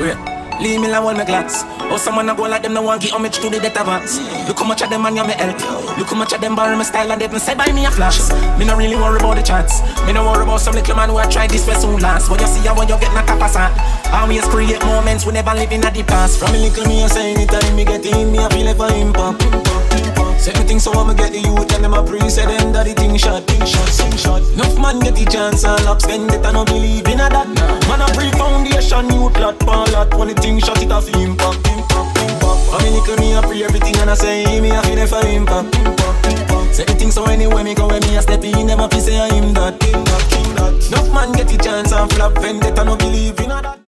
Wait. Leave me alone, my glass. Oh, someone a go like them, no one give homage to the death advance. Look how much of them man you me help. Look how much of them borrow my style and they say buy me a flash. Me no really worry about the chance. Me no worry about some little man who a try this way soon last. When you see how when you get knocked up as that. Always create moments we never live in at the past. From a little me I say anytime me get in, me I feel like for impact. Say the thing so I'ma get the youth and them a pre say them that the thing shot, sing shot. Enough man get the chance and laps spend it and no believe in a that. Man a pre-foundation, youth lot, pan lot. When the thing shot it off impact. I mean little me a pre everything and I say me a feel like for impact. Say the thing so anyway me go when me a step in, never feel say I him that. Enough man get the chance and flop vendetta no believe in a that.